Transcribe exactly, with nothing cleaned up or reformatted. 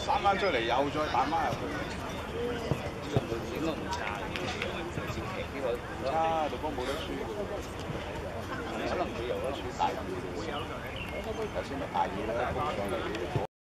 翻翻出嚟又再彈翻入去。 應該唔差，上次期呢個差，對方冇得輸， 可能佢有得輸大咁會有。 頭先咪大意啦，上嚟。